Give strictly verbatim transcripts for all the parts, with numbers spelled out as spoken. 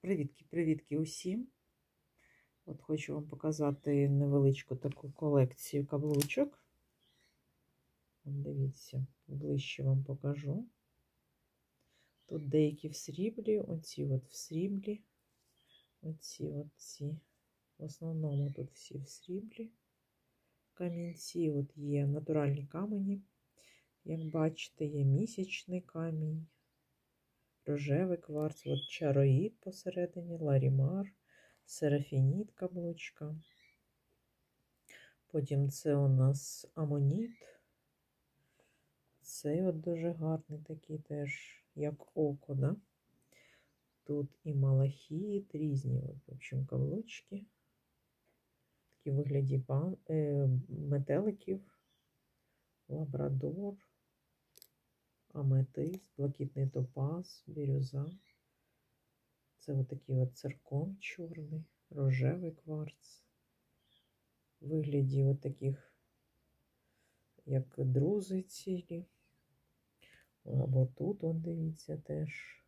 Привітки, привітки усім. От хочу вам показати невеличку таку колекцію каблучок. От дивіться, ближче вам покажу. Тут деякі в сріблі, оці от в сріблі, оці оці. В основному тут всі в сріблі. Камінці, от є натуральні камені. Як бачите, є місячний камінь, рожевий кварц, от чароїд посередині, ларімар, серафініт каблучка. Потім це у нас амоніт. Цей от дуже гарний такий теж, як око, да? Тут і малахіт, різні, от, в общем, каблучки. Такі в вигляді бан, е, метеликів, лабрадор, аметист, блакитний топаз, бірюза. Це от такий от циркон чорний, рожевий кварц. В вигляді от таких, як друзи цілі. Або тут, он, дивіться, теж.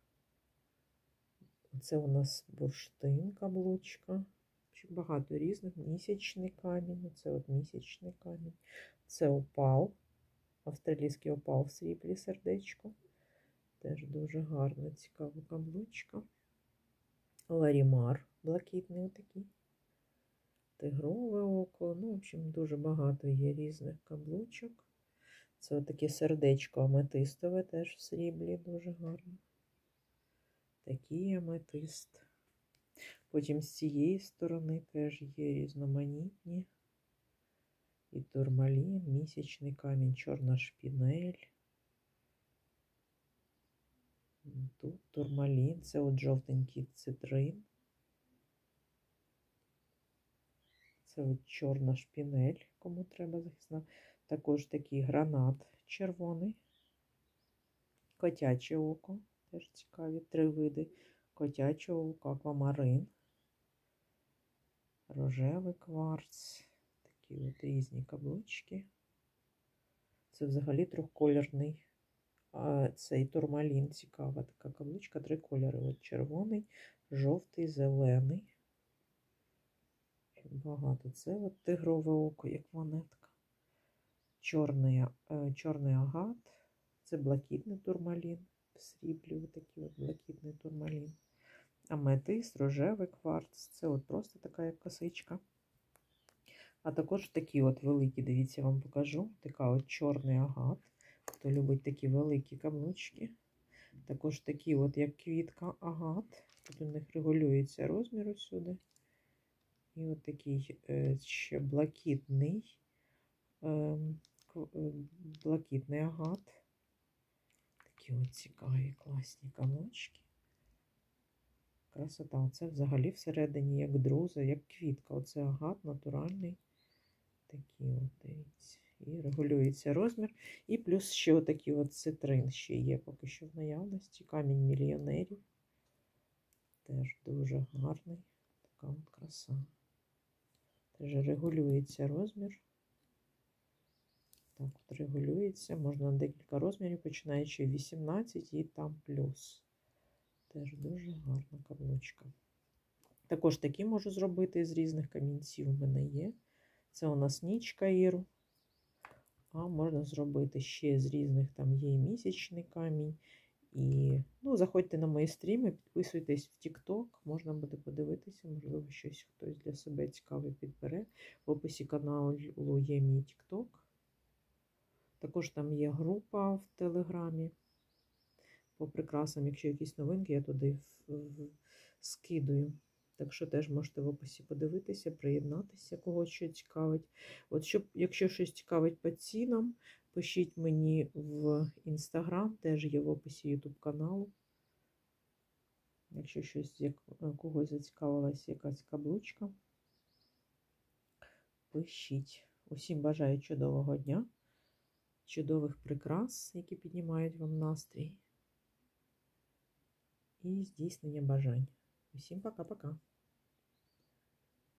Це у нас бурштин, каблучка. Багато різних. Місячний камінь. Це от місячний камінь. Це опал. Австралійський опал в сріблі, сердечко. Теж дуже гарна, цікава каблучка. Ларімар блакитний отакий. Тигрове око. Ну, в общем, дуже багато є різних каблучок. Це отаке сердечко аметистове, теж в сріблі, дуже гарно. Такий аметист. Потім з цієї сторони теж є різноманітні. І турмалін, місячний камінь, чорна шпінель. Тут турмалін, це от жовтенький цитрин. Це от чорна шпінель, кому треба захисна. Також такий гранат червоний. Котяче око, теж цікаві, три види. Котячого ока, аквамарин. Рожевий кварц. Такі от різні каблучки. Це взагалі трьохкольорний. А цей турмалін, цікава така каблучка. Три кольори. От червоний, жовтий, зелений. Багато. Це от тигрове око, як монетка. Чорний, чорний агат. Це блакитний турмалін. В сріблі отакий от блакитний турмалін. Аметист, рожевий кварц. Це от просто така як косичка. А також такі от великі, дивіться, я вам покажу. Така от чорний агат. Хто любить такі великі каблучки. Також такі от, як квітка, агат. Тут у них регулюється розмір усюди. І от такий е, ще блакитний, е, блакитний агат. Такі от цікаві, класні каблучки. Красота. Оце взагалі всередині як друза, як квітка. Оце агат натуральний. Такі от, дивіться. І регулюється розмір. І плюс ще отакий от цитрин ще є поки що в наявності. Камінь мільйонерів. Теж дуже гарний. Така от краса. Теж регулюється розмір. Так от регулюється. Можна на декілька розмірів, починаючи вісімнадцять і там плюс. Теж дуже гарна каблучка. Також такі можу зробити з різних камінців. У мене є. Це у нас ніч Каїру. А можна зробити ще з різних, там є і місячний камінь. І, ну, заходьте на мої стріми, підписуйтесь в тік-ток. Можна буде подивитися, можливо, щось хтось для себе цікаве підбере. В описі каналу є мій тік-ток. Також там є група в Телеграмі. По прикрасам, якщо якісь новинки, я туди скидую. Так що теж можете в описі подивитися, приєднатися, кого що цікавить. От щоб, якщо щось цікавить по цінам, пишіть мені в Інстаграм, теж є в описі Ютуб каналу. Якщо щось, як когось зацікавилася якась каблучка, пишіть. Усім бажаю чудового дня, чудових прикрас, які піднімають вам настрій. І здійснення бажань. Усім пока-пока.